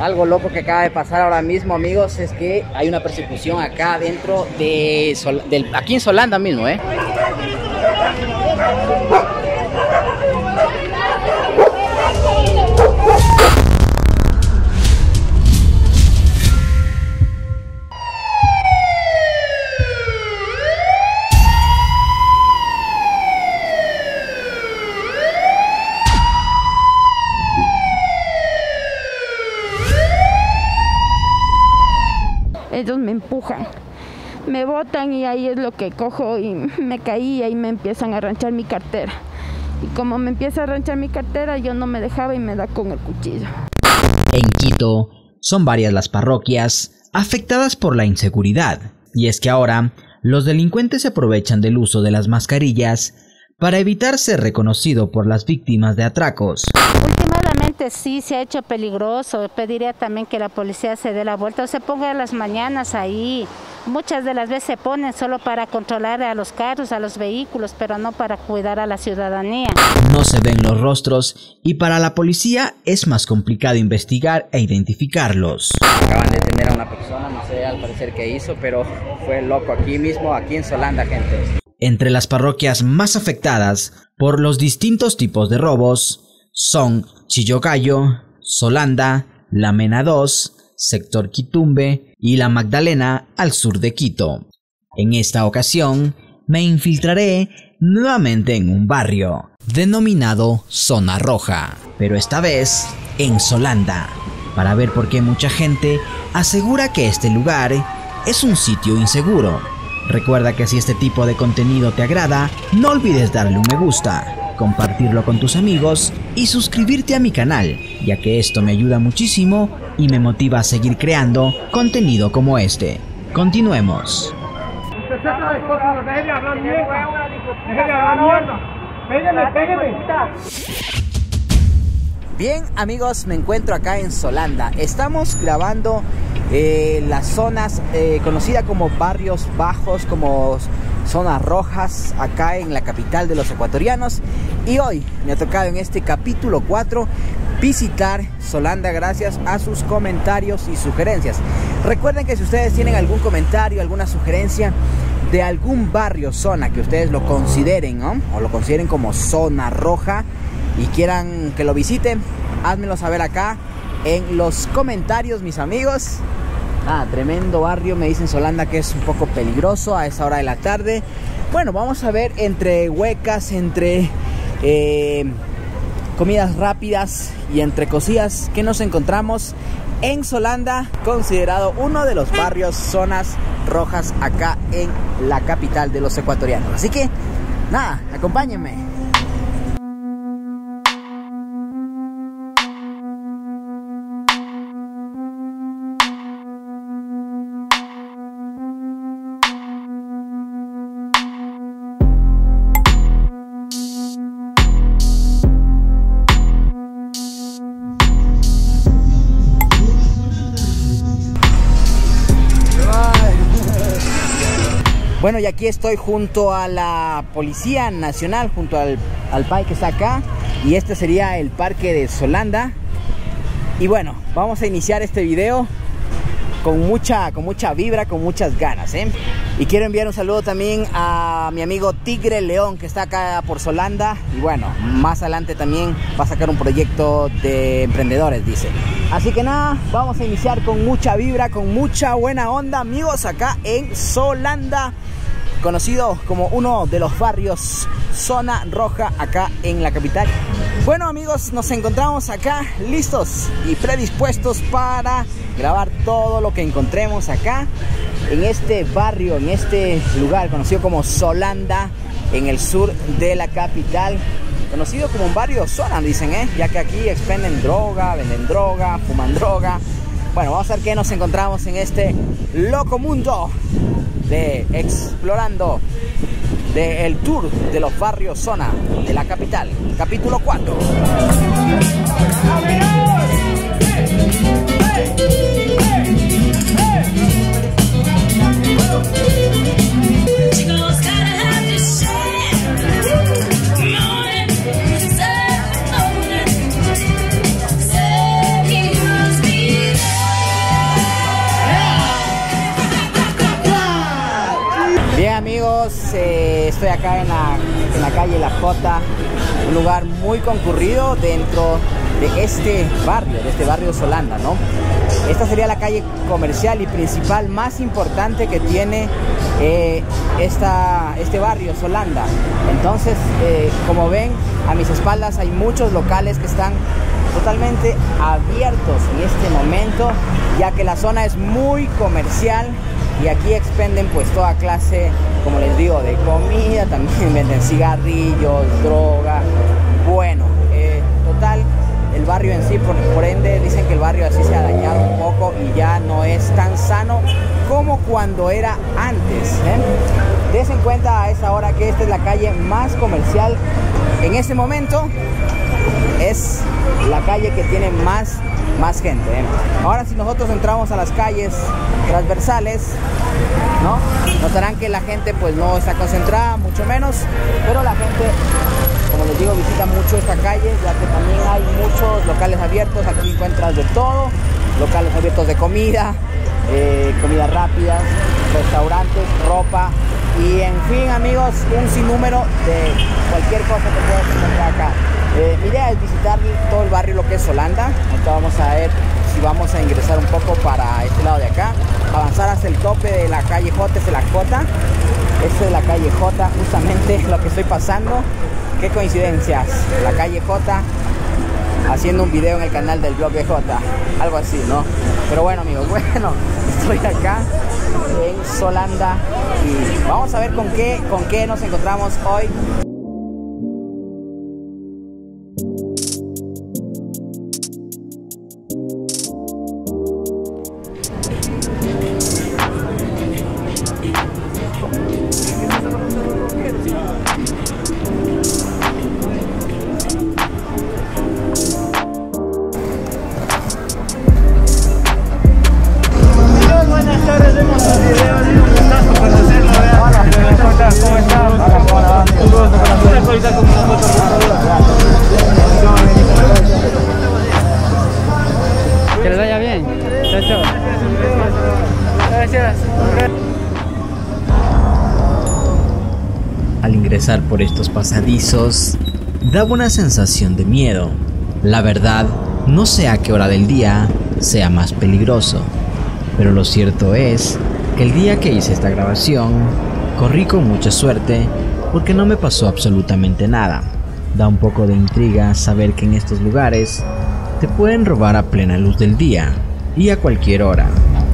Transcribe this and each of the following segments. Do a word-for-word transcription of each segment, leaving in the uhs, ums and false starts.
Algo loco que acaba de pasar ahora mismo, amigos, es que hay una persecución acá dentro de Sol, del, aquí en Solanda mismo, ¿eh? Ellos me empujan, me botan y ahí es lo que cojo y me caí y ahí me empiezan a arranchar mi cartera. Y como me empieza a arranchar mi cartera, yo no me dejaba y me da con el cuchillo. En Quito son varias las parroquias afectadas por la inseguridad. Y es que ahora los delincuentes se aprovechan del uso de las mascarillas para evitar ser reconocido por las víctimas de atracos. Últimamente sí se ha hecho peligroso. Pediría también que la policía se dé la vuelta o se ponga a las mañanas ahí. Muchas de las veces se ponen solo para controlar a los carros, a los vehículos, pero no para cuidar a la ciudadanía. No se ven los rostros y para la policía es más complicado investigar e identificarlos. Acaban de detener a una persona, no sé al parecer qué hizo, pero fue loco aquí mismo, aquí en Solanda, gente. Entre las parroquias más afectadas por los distintos tipos de robos son Chillogallo, Solanda, La Mena dos, Sector Quitumbe y La Magdalena al sur de Quito. En esta ocasión me infiltraré nuevamente en un barrio denominado Zona Roja, pero esta vez en Solanda, para ver por qué mucha gente asegura que este lugar es un sitio inseguro. Recuerda que si este tipo de contenido te agrada, no olvides darle un me gusta, compartirlo con tus amigos y suscribirte a mi canal, ya que esto me ayuda muchísimo y me motiva a seguir creando contenido como este. Continuemos. Bien, amigos, me encuentro acá en Solanda. Estamos grabando eh, las zonas eh, conocidas como barrios bajos, como zonas rojas, acá en la capital de los ecuatorianos. Y hoy me ha tocado en este capítulo cuatro visitar Solanda gracias a sus comentarios y sugerencias. Recuerden que si ustedes tienen algún comentario, alguna sugerencia de algún barrio, zona que ustedes lo consideren, ¿no? O lo consideren como zona roja y quieran que lo visiten, házmelo saber acá en los comentarios, mis amigos. Ah, tremendo barrio, me dicen Solanda que es un poco peligroso a esa hora de la tarde. Bueno, vamos a ver entre huecas, entre eh, comidas rápidas y entre cosillas que nos encontramos en Solanda, considerado uno de los barrios zonas rojas acá en la capital de los ecuatorianos. Así que, nada, acompáñenme. Bueno, y aquí estoy junto a la Policía Nacional, junto al, al P A I que está acá. Y este sería el parque de Solanda. Y bueno, vamos a iniciar este video con mucha, con mucha vibra, con muchas ganas, ¿eh? Y quiero enviar un saludo también a mi amigo Tigre León, que está acá por Solanda. Y bueno, más adelante también va a sacar un proyecto de emprendedores, dice. Así que nada, vamos a iniciar con mucha vibra, con mucha buena onda, amigos, acá en Solanda, conocido como uno de los barrios zona roja acá en la capital. Bueno, amigos, nos encontramos acá listos y predispuestos para grabar todo lo que encontremos acá en este barrio, en este lugar conocido como Solanda, en el sur de la capital, conocido como un barrio zona, dicen, ¿eh? Ya que aquí expenden droga, venden droga, fuman droga. Bueno, vamos a ver qué nos encontramos en este loco mundo de explorando de el tour de los barrios zona de la capital, capítulo cuatro. estoy acá en la, en la calle La Jota, un lugar muy concurrido dentro de este barrio, de este barrio Solanda, ¿no? Esta sería la calle comercial y principal más importante que tiene eh, esta, este barrio Solanda. Entonces, eh, como ven, a mis espaldas hay muchos locales que están totalmente abiertos en este momento, ya que la zona es muy comercial y aquí expenden pues toda clase, como les digo, de comida, también venden cigarrillos, droga. Bueno, eh, total, el barrio en sí, por, por ende, dicen que el barrio así se ha dañado un poco y ya no es tan sano como cuando era antes, ¿eh? Des en cuenta a esa hora que esta es la calle más comercial en este momento. Es la calle que tiene más, más gente, ¿eh? Ahora, si nosotros entramos a las calles transversales, ¿no? Notarán que la gente pues no está concentrada, mucho menos, pero la gente, como les digo, visita mucho esta calle, ya que también hay muchos locales abiertos. Aquí encuentras de todo, locales abiertos de comida, eh, comidas rápidas, restaurantes, ropa y en fin, amigos, un sinnúmero de cualquier cosa que puedas encontrar acá. Eh, mi idea es visitar todo el barrio, lo que es Solanda. Ahorita vamos a ver si vamos a ingresar un poco para este lado de acá, avanzar hasta el tope de la calle J, es de la J. Esta es la calle J, justamente lo que estoy pasando. Qué coincidencias, la calle J, haciendo un video en el canal del blog de J, algo así, ¿no? Pero bueno, amigos, bueno, estoy acá en Solanda y vamos a ver con qué, con qué nos encontramos hoy. Que les vaya bien. Chao, chao. Gracias. Al ingresar por estos pasadizos, daba una sensación de miedo. La verdad, no sé a qué hora del día sea más peligroso, pero lo cierto es que el día que hice esta grabación, corrí con mucha suerte porque no me pasó absolutamente nada. Da un poco de intriga saber que en estos lugares te pueden robar a plena luz del día y a cualquier hora.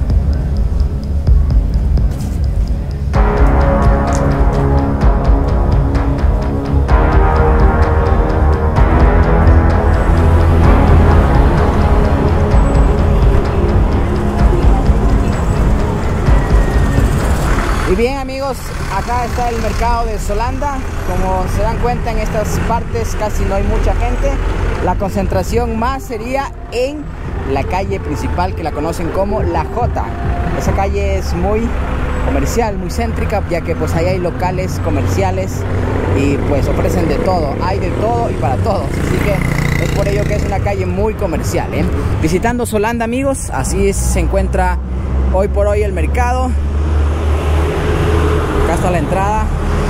Y bien, amigos, acá está el mercado de Solanda. Como se dan cuenta, en estas partes casi no hay mucha gente. La concentración más sería en la calle principal, que la conocen como La Jota. Esa calle es muy comercial, muy céntrica, ya que pues ahí hay locales comerciales y pues ofrecen de todo. Hay de todo y para todos, así que es por ello que es una calle muy comercial, ¿eh? Visitando Solanda, amigos, así se encuentra hoy por hoy el mercado. Acá está la entrada.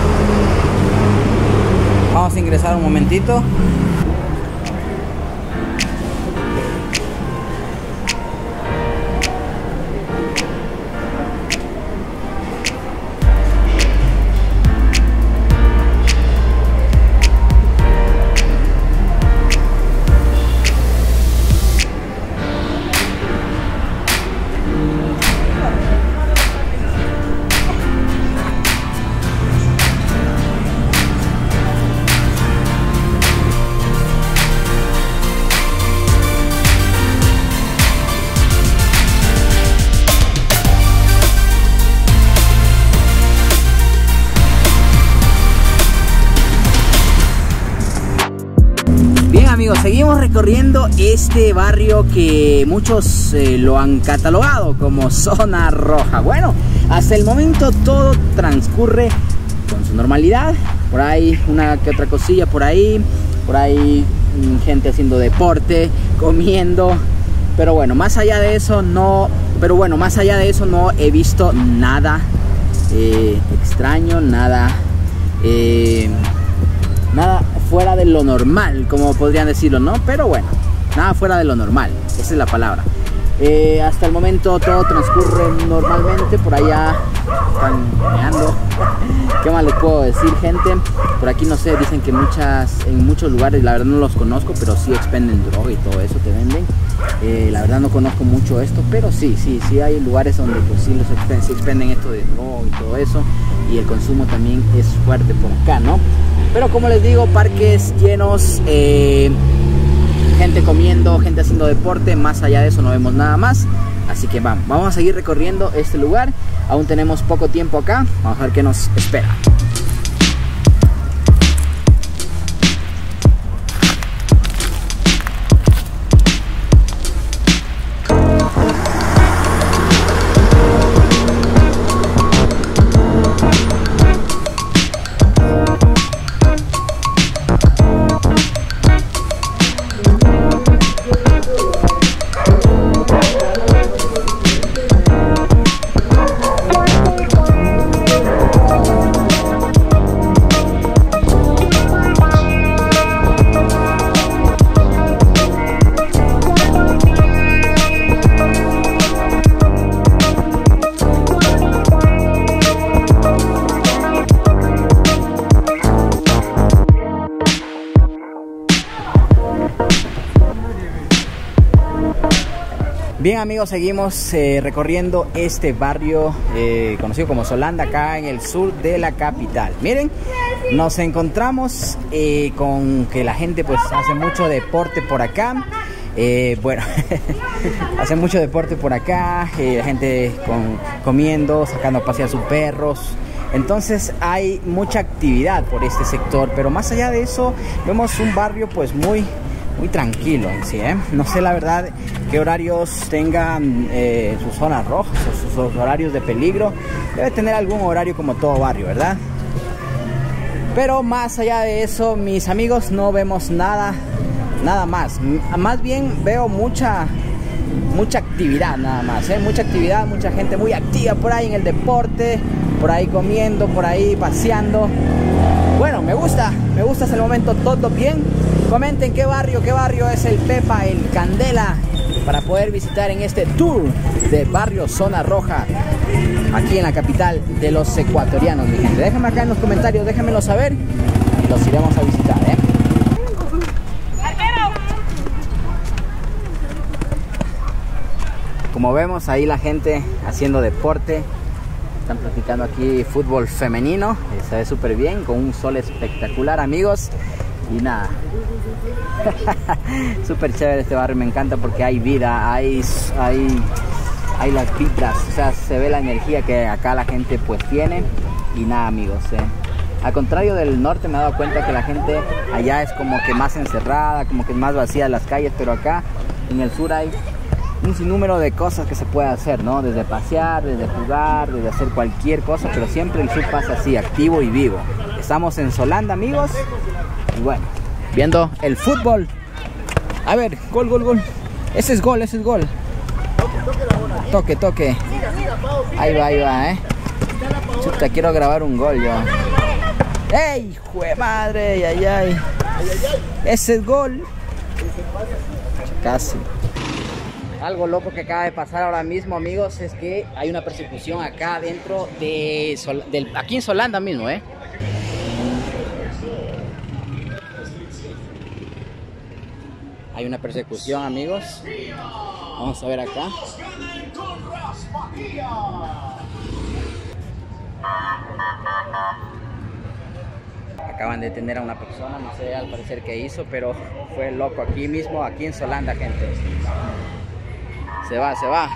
Vamos a ingresar un momentito. Amigos, seguimos recorriendo este barrio que muchos eh, lo han catalogado como zona roja. Bueno, hasta el momento todo transcurre con su normalidad. Por ahí una que otra cosilla por ahí, por ahí gente haciendo deporte, comiendo. Pero bueno, más allá de eso no, pero bueno, más allá de eso no he visto nada eh, extraño, nada eh, nada fuera de lo normal, como podrían decirlo, ¿no? Pero bueno, nada fuera de lo normal, esa es la palabra. Eh, hasta el momento todo transcurre normalmente. Por allá están meando. ¿Qué más les puedo decir, gente? Por aquí no sé, dicen que muchas, en muchos lugares, la verdad no los conozco, pero sí expenden droga y todo eso, te venden. Eh, la verdad no conozco mucho esto, pero sí, sí, sí hay lugares donde pues sí, los expenden, sí expenden esto de droga y todo eso. Y el consumo también es fuerte por acá, ¿no? Pero como les digo, parques llenos, eh, gente comiendo, gente haciendo deporte. Más allá de eso no vemos nada más. Así que vamos, vamos a seguir recorriendo este lugar. Aún tenemos poco tiempo acá. Vamos a ver qué nos espera. Bien amigos, seguimos eh, recorriendo este barrio eh, conocido como Solanda, acá en el sur de la capital. Miren, nos encontramos eh, con que la gente pues hace mucho deporte por acá. Eh, bueno, hace mucho deporte por acá, eh, la gente con, comiendo, sacando a pasear a sus perros. Entonces hay mucha actividad por este sector, pero más allá de eso vemos un barrio pues muy... muy tranquilo en sí, ¿eh? No sé la verdad qué horarios tengan eh, sus zonas rojas o sus, sus horarios de peligro. Debe tener algún horario como todo barrio, ¿verdad? Pero más allá de eso, mis amigos, no vemos nada, nada más. Más bien veo mucha, mucha actividad nada más, ¿eh? Mucha actividad, mucha gente muy activa por ahí en el deporte, por ahí comiendo, por ahí paseando. Bueno, me gusta, me gusta hasta el momento todo bien. Comenten qué barrio, qué barrio es el Pepa, el Candela, para poder visitar en este tour de barrio Zona Roja, aquí en la capital de los ecuatorianos, mi gente. Déjenme acá en los comentarios, déjenmelo saber y los iremos a visitar, ¿eh? Como vemos ahí la gente haciendo deporte. Están practicando aquí fútbol femenino, se ve súper bien, con un sol espectacular, amigos. Y nada, súper chévere este barrio, me encanta porque hay vida, hay, hay, hay las vibras, o sea, se ve la energía que acá la gente pues tiene. Y nada amigos, eh. al contrario del norte me he dado cuenta que la gente allá es como que más encerrada, como que es más vacía las calles, pero acá en el sur hay un sinnúmero de cosas que se puede hacer, ¿no? Desde pasear, desde jugar, desde hacer cualquier cosa, pero siempre el sur pasa así, activo y vivo. Estamos en Solanda, amigos, y bueno, viendo el fútbol. A ver, gol, gol, gol. Ese es gol, ese es gol. Toque, toque. Ahí va, ahí va, ¿eh? Chuta, quiero grabar un gol yo. ¡Ey, jue madre! ¡Ay, ay! Ese es gol. Casi. Algo loco que acaba de pasar ahora mismo, amigos, es que hay una persecución acá dentro de Sol, del, aquí en Solanda mismo, ¿eh? Hay una persecución, amigos. Vamos a ver acá. Acaban de detener a una persona, no sé al parecer qué hizo, pero fue loco aquí mismo, aquí en Solanda, gente. Se va, se va.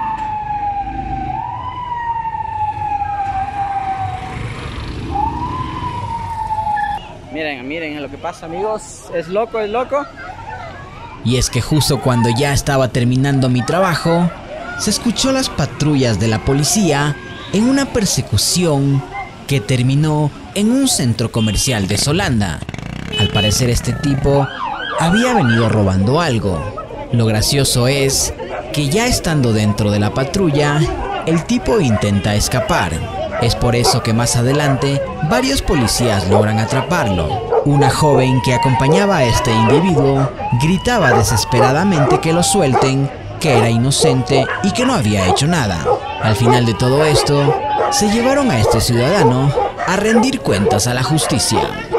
Miren, miren lo que pasa, amigos. Es loco, es loco. Y es que justo cuando ya estaba terminando mi trabajo, se escuchó las patrullas de la policía en una persecución que terminó en un centro comercial de Solanda. Al parecer este tipo había venido robando algo. Lo gracioso es que ya estando dentro de la patrulla, el tipo intenta escapar, Es por eso que más adelante varios policías logran atraparlo. Una joven que acompañaba a este individuo gritaba desesperadamente que lo suelten, que era inocente y que no había hecho nada. Al final de todo esto, se llevaron a este ciudadano a rendir cuentas a la justicia.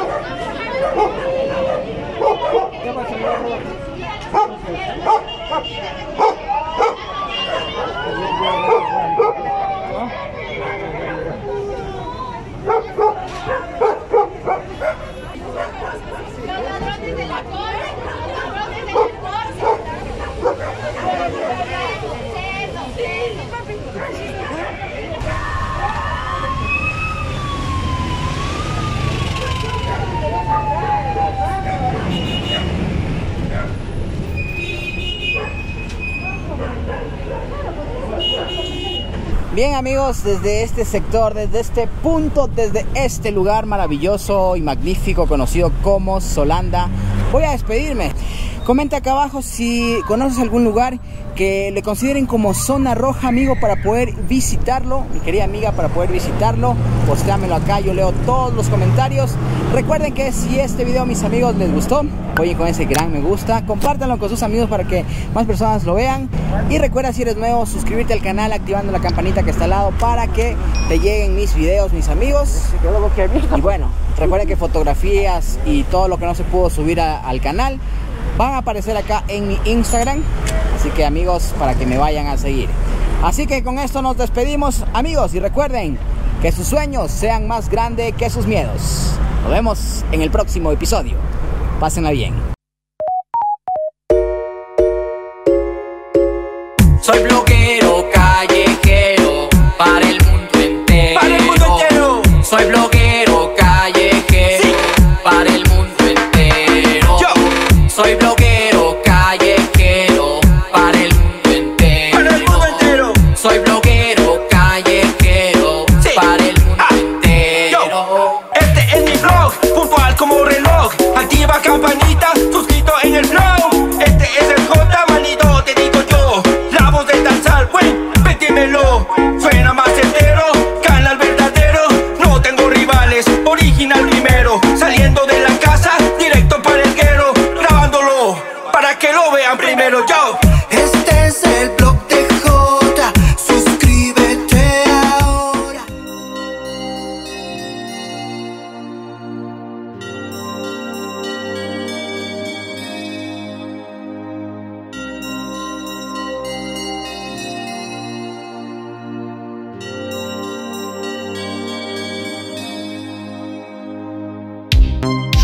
Bien amigos, desde este sector, desde este punto, desde este lugar maravilloso y magnífico conocido como Solanda, voy a despedirme. Comenta acá abajo si conoces algún lugar que le consideren como zona roja, amigo, para poder visitarlo, mi querida amiga, para poder visitarlo. Postéamelo acá, yo leo todos los comentarios. Recuerden que si este video, mis amigos, les gustó, oye con ese gran me gusta, compártanlo con sus amigos para que más personas lo vean. Y recuerda, si eres nuevo, suscribirte al canal activando la campanita que está al lado para que te lleguen mis videos, mis amigos. Y bueno, recuerden que fotografías y todo lo que no se pudo subir a, al canal van a aparecer acá en mi Instagram, así que amigos, para que me vayan a seguir. Así que con esto nos despedimos, amigos, y recuerden que sus sueños sean más grandes que sus miedos. Nos vemos en el próximo episodio. Pásenla bien. Soy bloguero callejero para el mundo entero. Para el mundo entero. Soy bloguero callejero, sí, para el mundo entero. Yo. Soy bloguero callejero para el mundo entero. Para el mundo entero. Soy bloguero callejero, sí, para el mundo ah. entero. Yo. Este es mi blog, puntual como reloj. Activa campanita, suscrito en el blog. Este es el J, manito, te digo yo. La voz del danzal, buen, pétimelo. Suena más entero, canal verdadero. No tengo rivales, original primero. Saliendo de la casa, directo para el guero. Grabándolo, para que lo vean primero, yo. Este es el blog de J, suscríbete ahora. Thank you.